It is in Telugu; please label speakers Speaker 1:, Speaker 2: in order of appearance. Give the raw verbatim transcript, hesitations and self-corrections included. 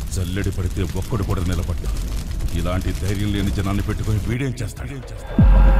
Speaker 1: జల్లెడి పడితే ఒక్కడు కూడా నిలబడ్డా ఇలాంటి ధైర్యం లేని జనాన్ని పెట్టుకొని వీడేం చేస్తాడు